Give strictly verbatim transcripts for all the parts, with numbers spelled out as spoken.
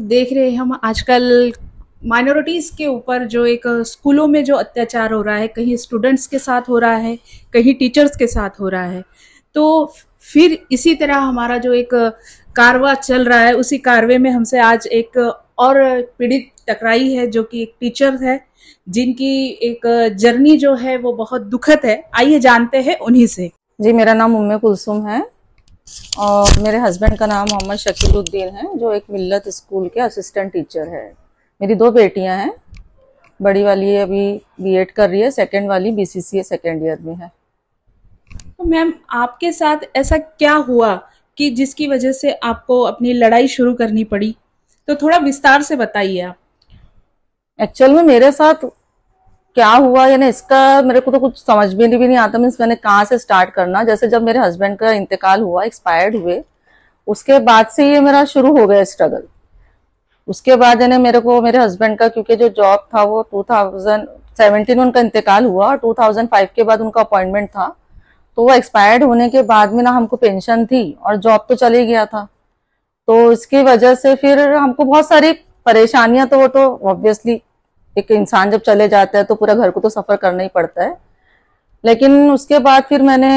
देख रहे हैं हम आजकल माइनॉरिटीज के ऊपर जो एक स्कूलों में जो अत्याचार हो रहा है, कहीं स्टूडेंट्स के साथ हो रहा है, कहीं टीचर्स के साथ हो रहा है। तो फिर इसी तरह हमारा जो एक कारवा चल रहा है, उसी कारवे में हमसे आज एक और पीड़ित टकराई है जो कि एक टीचर है, जिनकी एक जर्नी जो है वो बहुत दुखद है। आइए जानते हैं उन्हीं से। जी, मेरा नाम उम्मे कुलसुम है और मेरे हस्बैंड का नाम मोहम्मद शकीलुद्दीन है, जो एक मिल्लत स्कूल के असिस्टेंट टीचर है। मेरी दो बेटियां हैं, बड़ी वाली अभी बीएड कर रही है, सेकंड वाली बीसीसीए सेकंड ईयर में है। तो मैम, आपके साथ ऐसा क्या हुआ कि जिसकी वजह से आपको अपनी लड़ाई शुरू करनी पड़ी? तो थोड़ा विस्तार से बताइए आप। एक्चुअल में मेरे साथ क्या हुआ, यानी इसका मेरे को तो कुछ समझ में भी नहीं आता। मीन्स मैंने कहाँ से स्टार्ट करना। जैसे जब मेरे हस्बैंड का इंतकाल हुआ, एक्सपायर्ड हुए, उसके बाद से ये मेरा शुरू हो गया स्ट्रगल। उसके बाद यानी मेरे को मेरे हस्बैंड का, क्योंकि जो जॉब था वो टू थाउजेंड सेवेंटीन में उनका इंतकाल हुआ और टू थाउजेंड फाइव के बाद उनका अपॉइंटमेंट था। तो वो एक्सपायर्ड होने के बाद में ना हमको पेंशन थी और जॉब तो चले गया था। तो इसकी वजह से फिर हमको बहुत सारी परेशानियां, तो वो तो ऑब्वियसली एक इंसान जब चले जाता है तो पूरा घर को तो सफर करना ही पड़ता है। लेकिन उसके बाद फिर मैंने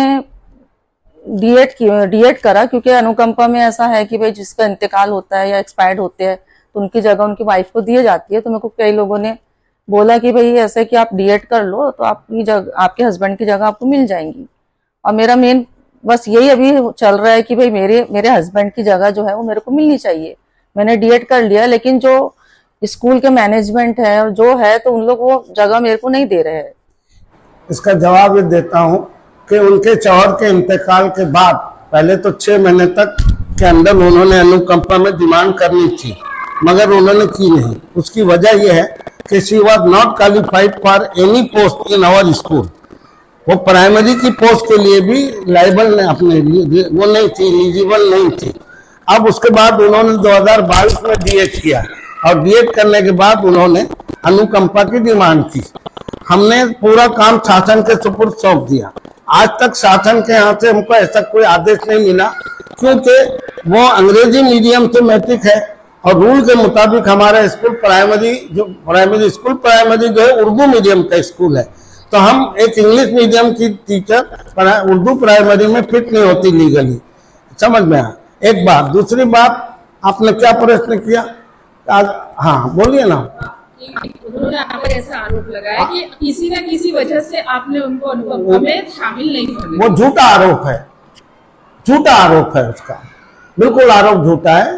डीएड की डीएड करा, क्योंकि अनुकंपा में ऐसा है कि भाई जिसका इंतकाल होता है या एक्सपायर्ड होते हैं तो उनकी जगह उनकी वाइफ को दी जाती है। तो मेरे को कई लोगों ने बोला कि भाई ऐसे कि आप डीएड कर लो तो आपकी जगह, आपके हस्बैंड की जगह आपको मिल जाएंगी। और मेरा मेन बस यही अभी चल रहा है कि भाई मेरे मेरे हस्बैंड की जगह जो है वो मेरे को मिलनी चाहिए। मैंने डीएड कर लिया, लेकिन जो स्कूल के मैनेजमेंट है और जो है, तो उन लोग वो जगह मेरे को नहीं दे रहे हैं। इसका जवाब ये देता हूँ कि उनके चौहर के इंतकाल के बाद पहले तो छह महीने तक के अंदर उन्होंने अनुकंपा में डिमांड करनी थी, मगर उन्होंने की नहीं। उसकी वजह यह है कि she was not qualified for any post in our school. वो प्राइमरी की पोस्ट के लिए भी लाइबल ने अपने लिए वो नहीं थी, एलिजिबल नहीं थी। अब उसके बाद उन्होंने दो हज़ार बाईस में डीएड किया और डीएड करने के बाद उन्होंने अनुकंपा की डिमांड की। हमने पूरा काम शासन के सुपुर्द सौंप दिया। आज तक शासन के यहाँ से हमको ऐसा कोई आदेश नहीं मिला, क्योंकि वो अंग्रेजी मीडियम से मैट्रिक है और रूल के मुताबिक हमारा स्कूल प्राइमरी जो प्राइमरी स्कूल प्राइमरी जो है उर्दू मीडियम का स्कूल है। तो हम एक इंग्लिश मीडियम की टीचर उर्दू प्राइमरी में फिट नहीं होती लीगली। समझ में आया? एक बात। दूसरी बात, आपने क्या प्रश्न किया? आज हाँ बोलिए ना। उन्होंने आप पर ऐसा आरोप लगाया कि किसी न किसी वजह से आपने उनको अनुकंपा में शामिल नहीं होने दिया। वो झूठा आरोप है, झूठा आरोप है उसका, बिल्कुल आरोप झूठा है।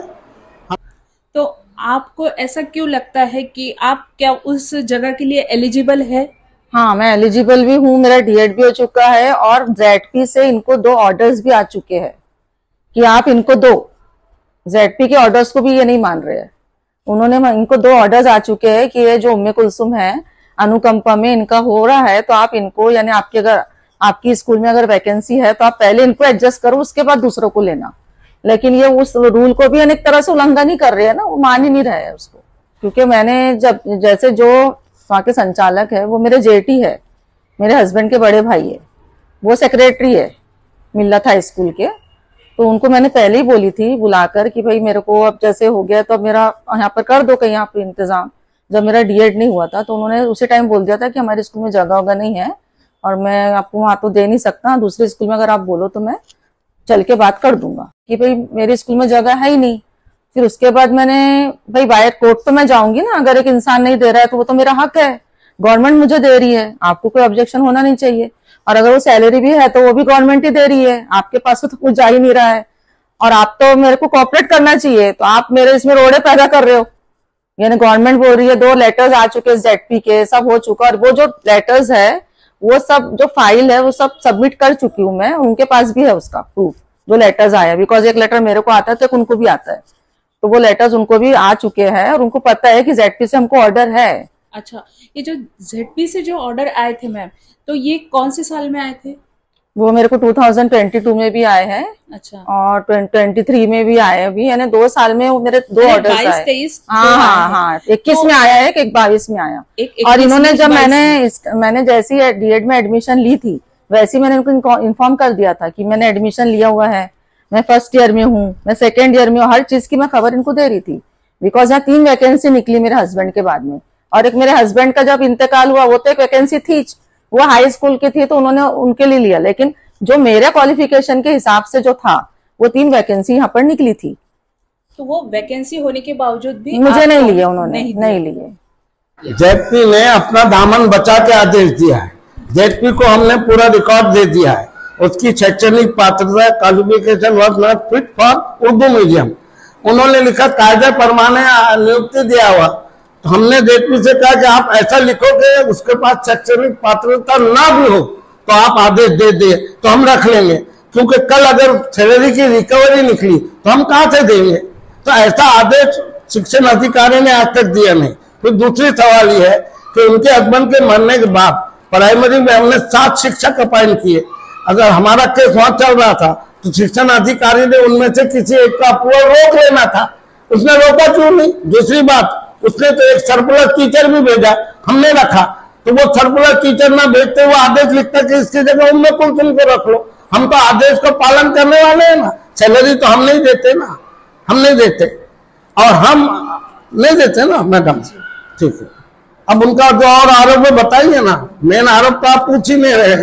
तो आपको ऐसा क्यों लगता है कि आप क्या उस जगह के लिए एलिजिबल है? हाँ, मैं एलिजिबल भी हूँ, मेरा डीएड भी हो चुका है और जेडपी से इनको दो ऑर्डर्स भी आ चुके हैं कि आप इनको दो। जेडपी के ऑर्डर्स को भी ये नहीं मान रहे हैं। उन्होंने इनको दो ऑर्डर्स आ चुके हैं कि ये जो उम्मे कुलसुम है अनुकंपा में इनका हो रहा है, तो आप इनको, यानी आपके अगर आपकी स्कूल में अगर वैकेंसी है तो आप पहले इनको एडजस्ट करो, उसके बाद दूसरों को लेना। लेकिन ये उस रूल को भी अनेक तरह से उल्लंघन ही कर रहे हैं ना, वो मान ही नहीं रहे हैं उसको। क्योंकि मैंने जब जैसे जो वहाँ के संचालक है वो मेरे जेठी है, मेरे हस्बैंड के बड़े भाई है, वो सेक्रेटरी है मिल्लत हाई स्कूल के। तो उनको मैंने पहले ही बोली थी बुलाकर कि भाई मेरे को अब जैसे हो गया तो अब मेरा यहाँ पर कर दो कहीं यहाँ पर इंतजाम। जब मेरा डीएड नहीं हुआ था तो उन्होंने उसी टाइम बोल दिया था कि हमारे स्कूल में जगह वगह नहीं है और मैं आपको वहाँ तो दे नहीं सकता, दूसरे स्कूल में अगर आप बोलो तो मैं चल के बात कर दूंगा, कि भाई मेरे स्कूल में जगह है ही नहीं। फिर उसके बाद मैंने भाई बाहर कोर्ट तो मैं जाऊंगी ना, अगर एक इंसान नहीं दे रहा है तो वो तो मेरा हक है, गवर्नमेंट मुझे दे रही है, आपको कोई ऑब्जेक्शन होना नहीं चाहिए। और अगर वो सैलरी भी है तो वो भी गवर्नमेंट ही दे रही है, आपके पास तो कुछ जा ही नहीं रहा है और आप तो मेरे को कोऑपरेट करना चाहिए। तो आप मेरे इसमें रोड़े पैदा कर रहे हो। यानी गवर्नमेंट बोल रही है, दो लेटर्स आ चुके जेडपी के, सब हो चुका, और वो जो लेटर्स है वो सब जो फाइल है वो सब सबमिट कर चुकी हूँ मैं, उनके पास भी है उसका प्रूफ जो लेटर्स आया। बिकॉज एक लेटर मेरे को आता है तो उनको भी आता है, तो वो लेटर्स उनको भी आ चुके हैं और उनको पता है कि जेडपी से हमको ऑर्डर है। अच्छा, ये जो जेडपी से जो ऑर्डर आए थे मैम, तो ये कौन से साल में आए थे? वो मेरे को टू थाउजेंड ट्वेंटी टू में भी आए हैं। अच्छा। और ट्वेंटी थ्री में भी आए अभी, यानी दो साल में वो मेरे दो ऑर्डर आए। तेईस हाँ हाँ हाँ, इक्कीस तो, में आया है, एक बाईस में आया। एक, एक, और इन्होंने जब मैंने इस, मैंने जैसी डीएड में एडमिशन ली थी वैसे मैंने उनको इन्फॉर्म कर दिया था कि मैंने एडमिशन लिया हुआ है, मैं फर्स्ट ईयर में हूँ, मैं सेकेंड ईयर में हूँ, हर चीज की मैं खबर इनको दे रही थी। बिकॉज यहाँ तीन वैकेंसी निकली मेरे हस्बैंड के बाद में, और एक मेरे हस्बैंड का जब इंतकाल हुआ वो तो एक वैकेंसी थी, वो हाई स्कूल की थी तो उन्होंने उनके लिए लिया, लेकिन जो मेरे क्वालिफिकेशन के हिसाब से जो था वो तीन वैकेंसी यहाँ पर निकली थी। तो वो वैकेंसी होने के बावजूद भी मुझे नहीं आपको लिए उन्होंने, नहीं नहीं दिए। लिए। जेडपी ने अपना दामन बचा के आदेश दिया है। जेडपी को हमने पूरा रिकॉर्ड दे दिया है, उसकी शैक्षणिक पात्रता qualification was not fit for Urdu medium. उन्होंने लिखा कायदे परमाने नियुक्ति दिया हुआ, तो हमने जेडपी से कहा कि आप ऐसा लिखो कि उसके पास शैक्षणिक पात्रता ना भी हो तो आप आदेश दे दिए तो हम रख लेंगे, क्योंकि कल अगर सैलरी की रिकवरी निकली तो हम कहां से देंगे। तो ऐसा आदेश शिक्षण अधिकारी ने आज तक दिया नहीं। फिर दूसरी सवाल यह है कि उनके हस्बैंड के मरने के बाद प्राइमरी में हमने सात शिक्षक अपॉइंट किए। अगर हमारा केस वहां चल रहा था तो शिक्षण अधिकारी ने उनमें से किसी एक का अप्रूवल रोक लेना था, उसने रोका क्यों नहीं। दूसरी बात, उसने तो एक सरप्लस टीचर भी भेजा, हमने रखा, तो वो सरप्लस टीचर ना भेजते हुए आदेश लिखता कि इसकी जगह उनमें कुलसुम को रख लो। हम तो आदेश को पालन करने वाले हैं ना, सैलरी तो हम नहीं देते ना, हम नहीं देते और हम नहीं देते ना मैडम। ठीक है, अब उनका जो और आरोप है बताइए ना, मेन आरोप तो आप पूछ ही नहीं रहे।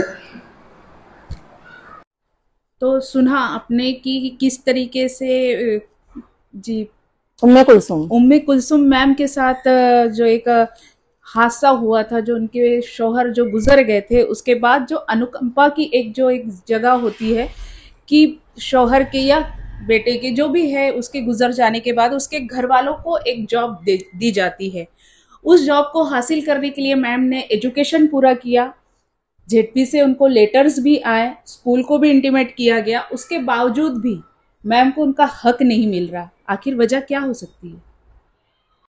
तो सुना आपने कि किस तरीके से जी उम्मे कुलसुम उम्मे कुलसुम मैम के साथ जो एक हादसा हुआ था, जो उनके शौहर जो गुजर गए थे, उसके बाद जो अनुकंपा की एक जो एक जगह होती है कि शौहर के या बेटे के जो भी है उसके गुजर जाने के बाद उसके घर वालों को एक जॉब दी जाती है। उस जॉब को हासिल करने के लिए मैम ने एजुकेशन पूरा किया, जेडपी से उनको लेटर्स भी आए, स्कूल को भी इंटीमेट किया गया, उसके बावजूद भी मैम को उनका हक नहीं मिल रहा। आखिर वजह क्या हो सकती है?